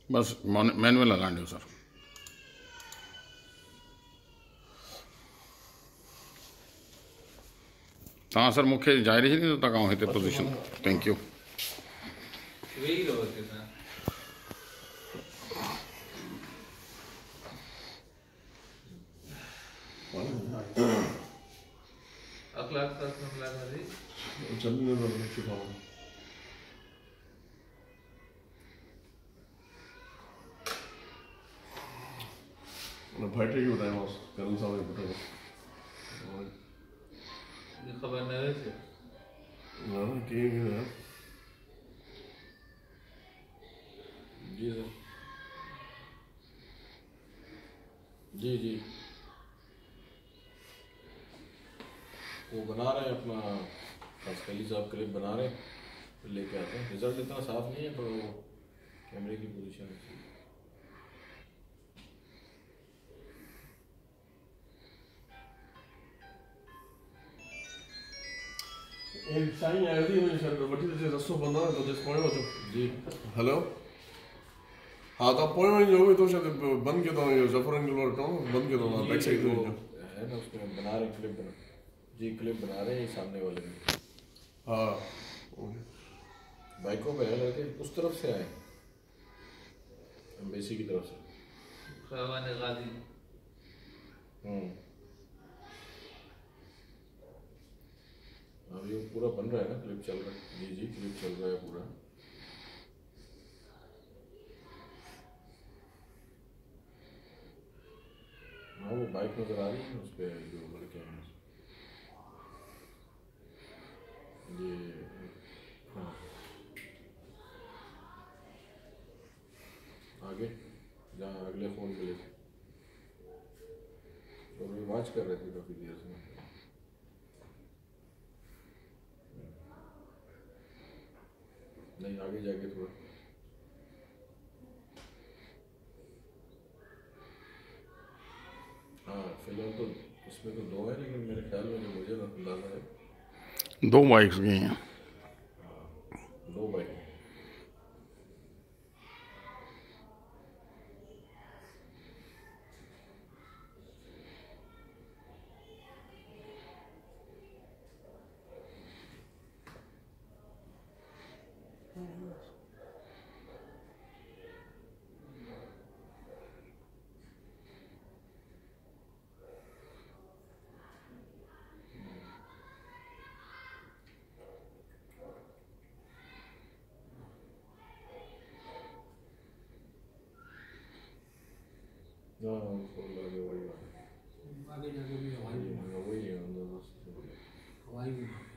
बस मैनुअल हलांडियो सर। तव्हां सर मूंखे ज़ाहिर छॾींदो त तव्हां हिते पोजीशन। Thank you. भाई की बताया कल साहब बताया खबर नहीं थी ना कि जी सर जी जी वो बना रहे हैं अपना कली साहब क्लिप बना रहे हैं, फिर लेके आते हैं। रिजल्ट इतना साफ नहीं है पर वो कैमरे की पोजीशन है। साईं आयो थी मुझे सर वठी तो रस्तो बंद है तो जिस पॉइंट हो जी हेलो हाँ तो पॉइंट जो भी तो शायद बंद किया था जफर एंगल और टाउन बंद किया था बैक साइड में है ना उसमें बना रहे क्लिप बना जी क्लिप बना रहे हैं सामने वाले में। हाँ बाइकों पे है लड़के उस तरफ से आए एम्बेसी की तरफ से गाजी। अभी वो पूरा बन रहा है ना क्लिप चल रहा है जी जी क्लिप चल रहा है पूरा। हाँ वो बाइक नजर आ रही है उस पर जो लड़के हैं ये हाँ आगे जहाँ अगले फ़ोन मिले थे और वे वॉच कर रहे थे काफ़ी देर से। नहीं आगे जाके थोड़ा हाँ फिलहाल तो इसमें तो दो है लेकिन मेरे ख्याल में जो मुझे अंदाजा है 2 बाइक्स गई हैं। दो बाइक आगे जाके भी हवाई वही है हवाई